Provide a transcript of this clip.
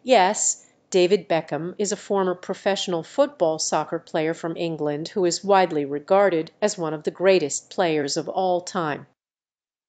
Yes, David Beckham is a former professional football soccer player from England who is widely regarded as one of the greatest players of all time.